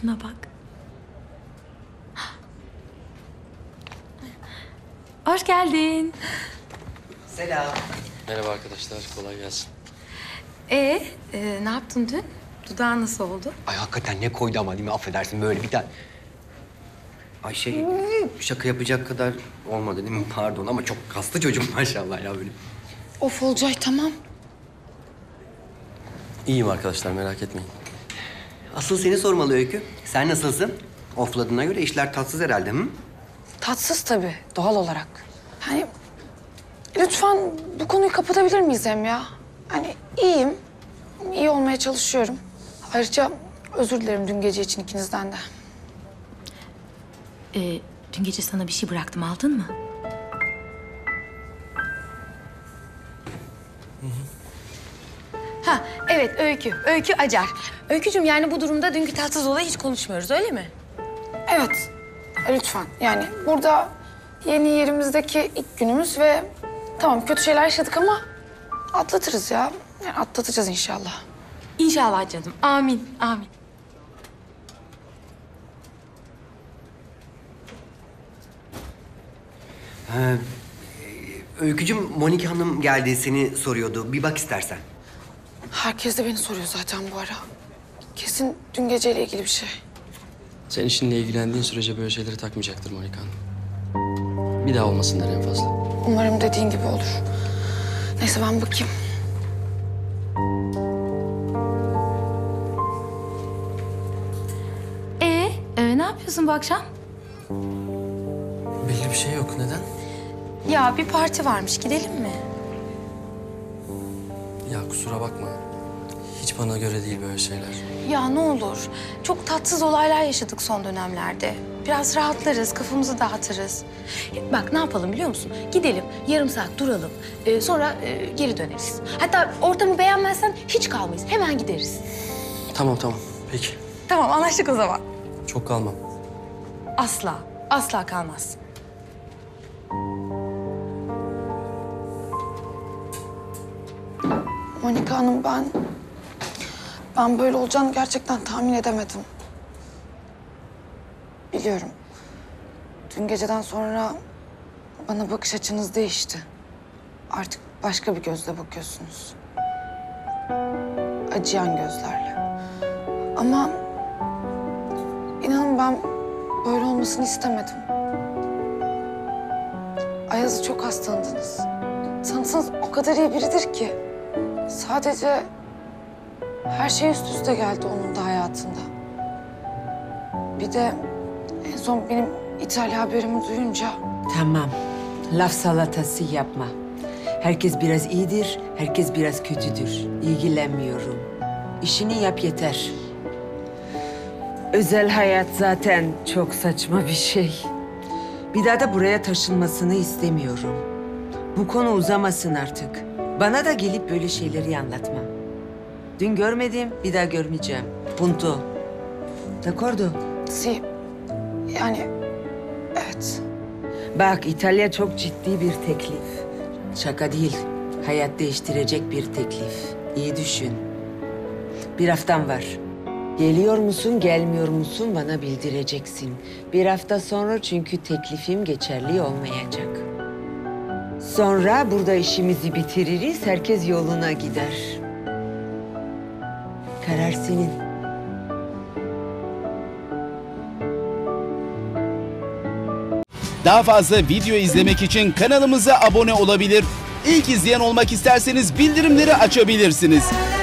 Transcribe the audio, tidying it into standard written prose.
Şuna bak. Hoş geldin. Selam. Merhaba arkadaşlar, kolay gelsin. Ne yaptın dün? Dudağın nasıl oldu? Ay hakikaten ne koydu ama değil mi? Affedersin böyle bir tane. Ay şaka yapacak kadar olmadı değil mi? Pardon ama çok kaslı çocuk maşallah ya böyle. Of Olcay tamam. İyiyim arkadaşlar, merak etmeyin. Asıl seni sormalı Öykü. Sen nasılsın? Ofladığına göre işler tatsız herhalde hı? Tatsız tabii doğal olarak. Hani lütfen bu konuyu kapatabilir miyiz Hem ya? Hani iyiyim. İyi olmaya çalışıyorum. Ayrıca özür dilerim dün gece için ikinizden de. Dün gece sana bir şey bıraktım, aldın mı? Ha, evet Öykü Acar. Öykücüğüm yani bu durumda dünkü tatsız olayı hiç konuşmuyoruz öyle mi? Evet lütfen yani burada yeni yerimizdeki ilk günümüz ve tamam kötü şeyler yaşadık ama atlatırız ya. Yani atlatacağız inşallah. İnşallah canım. Amin, amin. Öykücüm Monika Hanım geldi seni soruyordu. Bir bak istersen. Herkes de beni soruyor zaten bu ara. Kesin dün geceyle ilgili bir şey. Sen işinle ilgilendiğin sürece böyle şeyleri takmayacaktır Monika Hanım. Bir daha olmasınlar en fazla. Umarım dediğin gibi olur. Neyse ben bakayım. Ne yapıyorsun bu akşam? Belli bir şey yok, neden? Ya bir parti varmış, gidelim mi? Ya kusura bakma. Hiç bana göre değil böyle şeyler. Ya ne olur. Çok tatsız olaylar yaşadık son dönemlerde. Biraz rahatlarız, kafamızı dağıtırız. Bak ne yapalım biliyor musun? Gidelim, yarım saat duralım. Sonra geri döneriz. Hatta ortamı beğenmezsen hiç kalmayız. Hemen gideriz. Tamam, peki. Tamam, anlaştık o zaman. Çok kalmam. Asla kalmaz. Monika Hanım ben böyle olacağını gerçekten tahmin edemedim. Biliyorum. Dün geceden sonra bana bakış açınız değişti. Artık başka bir gözle bakıyorsunuz. Acıyan gözlerle. Ama inanın ben böyle olmasını istemedim. Ayaz'ı çok az tanıdınız. Tanısanız o kadar iyi biridir ki. Sadece her şey üst üste geldi onun da hayatında. Bir de en son benim İtalya haberimi duyunca... Tamam. Laf salatası yapma. Herkes biraz iyidir, herkes biraz kötüdür. İlgilenmiyorum. İşini yap yeter. Özel hayat zaten çok saçma bir şey. Bir daha da buraya taşınmasını istemiyorum. Bu konu uzamasın artık. Bana da gelip böyle şeyleri anlatma. Dün görmedim, bir daha görmeyeceğim. Punto. D'accordo? Si, yani evet. Bak İtalya çok ciddi bir teklif. Şaka değil, hayat değiştirecek bir teklif. İyi düşün. Bir haftan var. Geliyor musun, gelmiyor musun bana bildireceksin. Bir hafta sonra çünkü teklifim geçerli olmayacak. Sonra burada işimizi bitiririz, herkes yoluna gider. Karar senin. Daha fazla video izlemek için kanalımıza abone olabilir. İlk izleyen olmak isterseniz bildirimleri açabilirsiniz.